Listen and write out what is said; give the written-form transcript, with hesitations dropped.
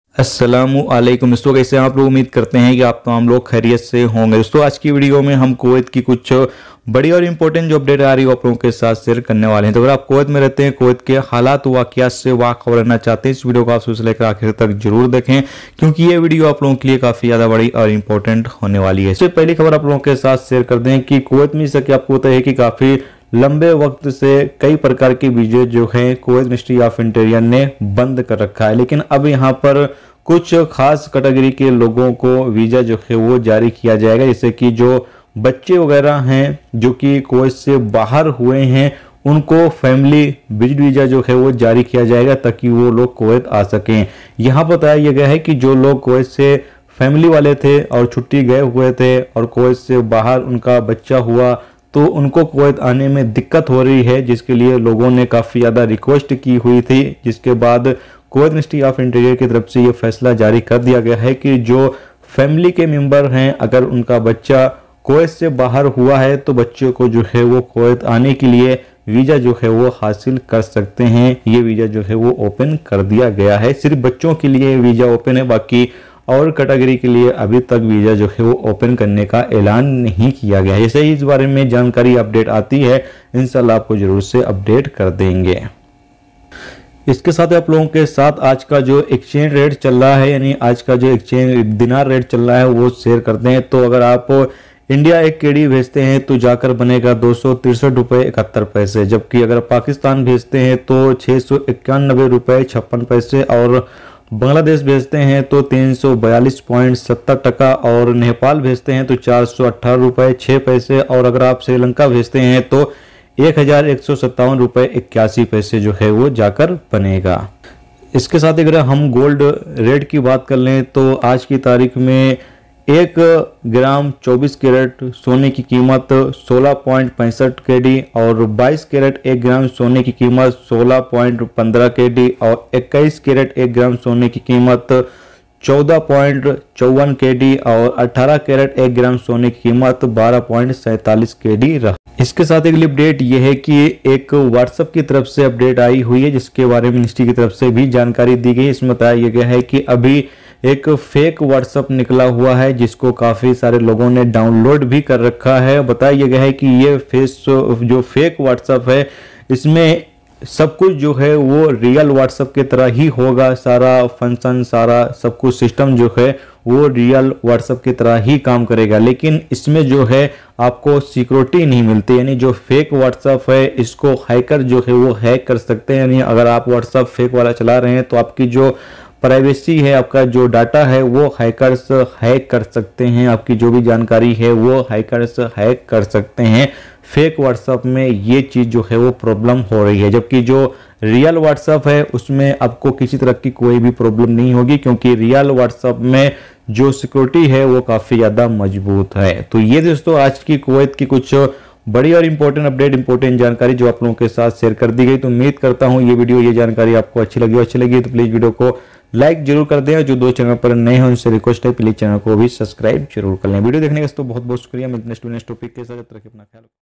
अस्सलामुअलैकुम दोस्तों, कैसे आप लोग। उम्मीद करते हैं कि आप तमाम लोग खैरियत से होंगे। दोस्तों आज की वीडियो में हम कुवैत की कुछ बड़ी और इंपॉर्टेंट जो अपडेट आ रही है आप लोगों के साथ शेयर करने वाले हैं। तो अगर आप कुवैत में रहते हैं, कुवैत के हालात वाक़ियात से वाक़ रहना चाहते हैं, इस वीडियो को आप शुरू से लेकर आखिर तक जरूर देखें, क्योंकि ये वीडियो आप लोगों के लिए काफ़ी ज़्यादा बड़ी और इंपॉर्टेंट होने वाली है। इससे पहली खबर आप लोगों के साथ शेयर कर दें कि कुवैत में जैसा कि आपको पता है कि काफ़ी लंबे वक्त से कई प्रकार के वीजे जो हैं कुवैत मिनिस्ट्री ऑफ इंटीरियर ने बंद कर रखा है, लेकिन अब यहाँ पर कुछ खास कैटेगरी के लोगों को वीज़ा जो है वो जारी किया जाएगा। जैसे कि जो बच्चे वगैरह हैं जो कि कुवैत से बाहर हुए हैं, उनको फैमिली विजिट वीज़ा जो है वो जारी किया जाएगा ताकि वो लोग कुवैत आ सकें। यहाँ बताया गया है कि जो लोग कुवैत से फैमिली वाले थे और छुट्टी गए हुए थे और कुवैत से बाहर उनका बच्चा हुआ तो उनको कुवैत आने में दिक्कत हो रही है, जिसके लिए लोगों ने काफ़ी ज़्यादा रिक्वेस्ट की हुई थी, जिसके बाद कुवैत मिनिस्ट्री ऑफ इंटीरियर की तरफ से ये फैसला जारी कर दिया गया है कि जो फैमिली के मेंबर हैं, अगर उनका बच्चा कुवैत से बाहर हुआ है तो बच्चों को जो है वो कुवैत आने के लिए वीज़ा जो है वो हासिल कर सकते हैं। ये वीज़ा जो है वो ओपन कर दिया गया है। सिर्फ बच्चों के लिए वीज़ा ओपन है, बाकी और कैटेगरी के लिए अभी तक वीज़ा जो है वो ओपन करने का ऐलान नहीं किया गया है। जैसे ही इस बारे में जानकारी अपडेट आती है इंशाल्लाह आपको जरूर से अपडेट कर देंगे। इसके साथ आप लोगों के साथ आज का जो एक्सचेंज रेट चल रहा है, यानी आज का जो एक्सचेंज दिनार रेट चल रहा है वो शेयर करते हैं। तो अगर आप इंडिया 1 केडी भेजते हैं तो जाकर बनेगा 263 रुपये 71 पैसे, जबकि अगर पाकिस्तान भेजते हैं तो 691 रुपये 56 पैसे, और बांग्लादेश भेजते हैं तो 342.70 टका, और नेपाल भेजते हैं तो 418 रुपये 6 पैसे, और अगर आप श्रीलंका भेजते हैं तो 1157 रुपये 81 पैसे जो है वो जाकर बनेगा। इसके साथ अगर हम गोल्ड रेट की बात कर लें तो आज की तारीख में 1 ग्राम 24 कैरेट सोने की कीमत 16.65 केडी, और 22 कैरेट 1 ग्राम सोने की कीमत 16.15 केडी, और 21 कैरेट 1 ग्राम सोने की कीमत 14.54 केडी, और 18 कैरेट 1 ग्राम सोने की कीमत 12.47 केडी रहा। इसके साथ एक अपडेट ये है कि एक व्हाट्सएप की तरफ से अपडेट आई हुई है, जिसके बारे में मिनिस्ट्री की तरफ से भी जानकारी दी गई। इसमें बताया गया है कि अभी एक फेक व्हाट्सएप निकला हुआ है, जिसको काफ़ी सारे लोगों ने डाउनलोड भी कर रखा है। बताया गया है कि ये जो फेक व्हाट्सएप है, इसमें सब कुछ जो है वो रियल व्हाट्सएप की तरह ही होगा। सारा फंक्शन, सारा सब कुछ सिस्टम जो है वो रियल व्हाट्सएप की तरह ही काम करेगा, लेकिन इसमें जो है आपको सिक्योरिटी नहीं मिलती। यानी जो फेक व्हाट्सएप है इसको हैकर जो है वो हैक कर सकते हैं। यानी अगर आप व्हाट्सएप फेक वाला चला रहे हैं तो आपकी जो प्राइवेसी है, आपका जो डाटा है वो हैकर्स हैक कर सकते हैं, आपकी जो भी जानकारी है वो हैकर्स हैक कर सकते हैं। फेक व्हाट्सएप में ये चीज़ जो है वो प्रॉब्लम हो रही है, जबकि जो रियल व्हाट्सएप है उसमें आपको किसी तरह की कोई भी प्रॉब्लम नहीं होगी, क्योंकि रियल व्हाट्सएप में जो सिक्योरिटी है वो काफ़ी ज़्यादा मजबूत है। तो ये दोस्तों आज की कुवैत की कुछ बड़ी और इंपॉर्टेंट अपडेट, इंपॉर्टेंट जानकारी जो आप लोगों के साथ शेयर कर दी गई। तो उम्मीद करता हूँ ये वीडियो, ये जानकारी आपको अच्छी लगी तो प्लीज़ वीडियो को लाइक जरूर कर दें, और जो 2 चैनल पर नए हैं उनसे रिक्वेस्ट है प्लीज चैनल को भी सब्सक्राइब जरूर कर लें। वीडियो देखने का तो बहुत बहुत शुक्रिया। मिलते हैं नेक्स्ट टॉपिक के साथ, अपना ख्याल रखें।